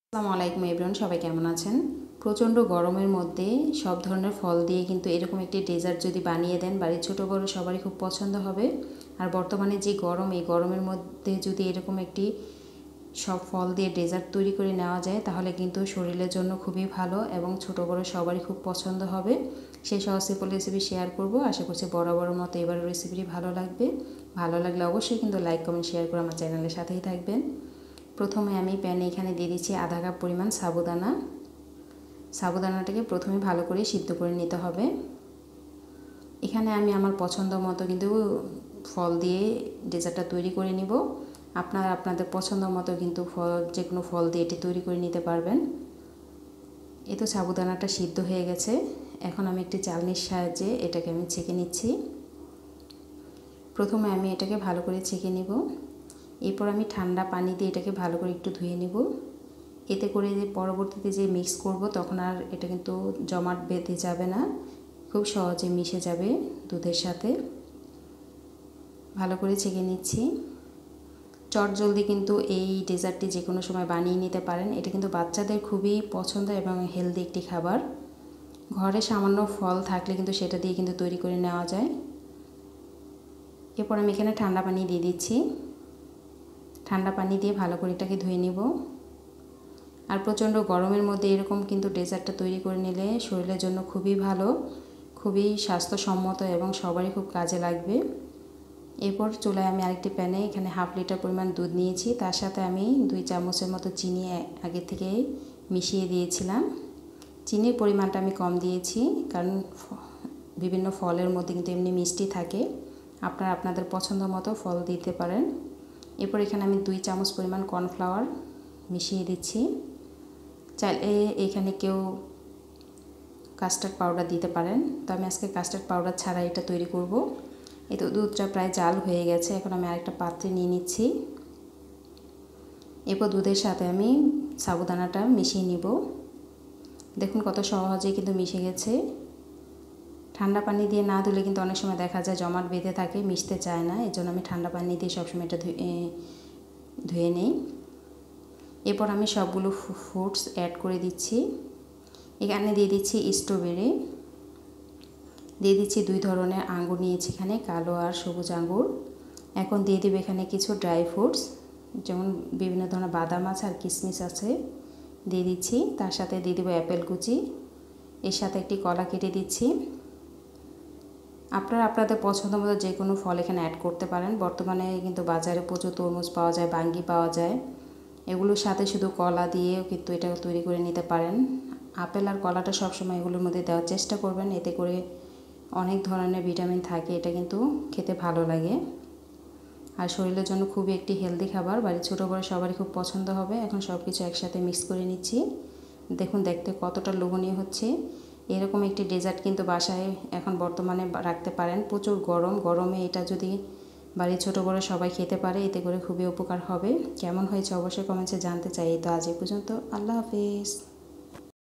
আসসালামু আলাইকুম এভরিওয়ান, সবাই কেমন আছেন? প্রচণ্ড গরমের মধ্যে সব ধরনের ফল দিয়ে কিন্তু এরকম একটি ডেজার্ট যদি বানিয়ে দেন, বাড়ির ছোটো বড়ো সবারই খুব পছন্দ হবে। আর বর্তমানে যে গরম, এই গরমের মধ্যে যদি এরকম একটি সব ফল দিয়ে ডেজার্ট তৈরি করে নেওয়া যায়, তাহলে কিন্তু শরীরের জন্য খুবই ভালো এবং ছোটো বড়ো সবারই খুব পছন্দ হবে। সেই সহজ সিম্পল রেসিপি শেয়ার করব। আশা করছি বরাবরের মতো এবার রেসিপিটি ভালো লাগবে। ভালো লাগলে অবশ্যই কিন্তু লাইক কমেন্ট শেয়ার করে আমার চ্যানেলের সাথেই থাকবেন। প্রথমে আমি প্যানে এখানে দিয়ে দিচ্ছি আধা কাপ পরিমাণ সাবুদানা। সাবুদানাটাকে প্রথমে ভালো করে সিদ্ধ করে নিতে হবে। এখানে আমি আমার পছন্দ মতো কিন্তু ফল দিয়ে ডেজার্টটা তৈরি করে নিব। আপনারা আপনাদের পছন্দ মতো কিন্তু যে কোনো ফল দিয়ে এটি তৈরি করে নিতে পারবেন। এই তো সাবুদানাটা সিদ্ধ হয়ে গেছে। এখন আমি একটি চালনির সাহায্যে এটাকে আমি ছেঁকে নিচ্ছি। প্রথমে আমি এটাকে ভালো করে ছেঁকে নিব। এরপর আমি ঠান্ডা পানি দিয়ে এটাকে ভালো করে একটু ধুয়ে নেব। এতে করে যে পরবর্তীতে যে মিক্স করব, তখন আর এটা কিন্তু জমাট বেঁধে যাবে না, খুব সহজে মিশে যাবে দুধের সাথে। ভালো করে ছেঁকে নিচ্ছি। চটজলদি কিন্তু এই ডেজার্টটি যে কোনো সময় বানিয়ে নিতে পারেন। এটা কিন্তু বাচ্চাদের খুবই পছন্দ এবং হেলদি একটি খাবার। ঘরে সামান্য ফল থাকলে কিন্তু সেটা দিয়ে কিন্তু তৈরি করে নেওয়া যায়। এরপর আমি এখানে ঠান্ডা পানি দিয়ে দিচ্ছি। ঠান্ডা পানি দিয়ে ভালো করে এটাকে ধুয়ে নিব। আর প্রচণ্ড গরমের মধ্যে এরকম কিন্তু ডেজার্টটা তৈরি করে নিলে শরীরের জন্য খুবই ভালো, খুবই স্বাস্থ্যসম্মত এবং সবারই খুব কাজে লাগবে। এরপর চুলায় আমি আরেকটি প্যানে এখানে হাফ লিটার পরিমাণ দুধ নিয়েছি। তার সাথে আমি 2 চামচের মতো চিনি আগে থেকে মিশিয়ে দিয়েছিলাম। চিনির পরিমাণটা আমি কম দিয়েছি, কারণ বিভিন্ন ফলের মধ্যে কিন্তু এমনি মিষ্টি থাকে। আপনারা আপনাদের পছন্দ মতো ফল দিতে পারেন। এরপর এখানে আমি 2 চামচ পরিমাণ কর্নফ্লাওয়ার মিশিয়ে দিচ্ছি। চাইলে এখানে কেউ কাস্টার্ড পাউডার দিতে পারেন, তো আমি আজকে কাস্টার্ড পাউডার ছাড়া এটা তৈরি করব। এই তো দুধটা প্রায় জাল হয়ে গেছে। এখন আমি আরেকটা পাত্রে নিয়ে নিচ্ছি। এরপর দুধের সাথে আমি সাবুদানাটা মিশিয়ে নিব। দেখুন কত সহজে কিন্তু মিশে গেছে। ঠান্ডা পানি দিয়ে না ধুলে কিন্তু অনেক সময় দেখা যায় জমাট বেঁধে থাকে, মিশতে চায় না। এই জন্য আমি ঠান্ডা পানি দিয়ে সবসময় এটা ধুয়ে নিই। এরপর আমি সবগুলো ফ্রুটস অ্যাড করে দিচ্ছি। এখানে দিয়ে দিচ্ছি স্ট্রবেরি, দিয়ে দিচ্ছি 2 ধরনের আঙ্গুর নিয়েছি এখানে, কালো আর সবুজ আঙ্গুর। এখন দিয়ে দেব এখানে কিছু ড্রাই ফ্রুটস, যেমন বিভিন্ন ধরনের বাদাম আছে আর কিশমিশ আছে, দিয়ে দিচ্ছি। তার সাথে দিয়ে দেবো অ্যাপেল কুচি, এর সাথে একটি কলা কেটে দিচ্ছি। আপনারা আপনাদের পছন্দ মতো যে কোনো ফল এখানে অ্যাড করতে পারেন। বর্তমানে কিন্তু বাজারে প্রচুর তরমুজ পাওয়া যায়, বাঙ্গি পাওয়া যায়। এগুলোর সাথে শুধু কলা দিয়েও কিন্তু এটা তৈরি করে নিতে পারেন। আপেল আর কলাটা সবসময় এগুলোর মধ্যে দেওয়ার চেষ্টা করবেন, এতে করে অনেক ধরনের ভিটামিন থাকে। এটা কিন্তু খেতে ভালো লাগে আর শরীরের জন্য খুবই একটি হেলদি খাবার। বাড়ির ছোটো বড়ো সবারই খুব পছন্দ হবে। এখন সব কিছু একসাথে মিক্স করে নিচ্ছি। দেখুন দেখতে কতটা লোভনীয় হচ্ছে। এরকম একটি ডেজার্ট কিন্তু বাসায় এখন বর্তমানে রাখতে পারেন। প্রচুর গরমে এটা যদি বাড়ির ছোটো বড়ো সবাই খেতে পারে, এতে করে খুবই উপকার হবে। কেমন হয়েছে অবশ্যই কমেন্টসে জানতে চাই। তো আজ এই পর্যন্ত, আল্লাহ হাফিজ।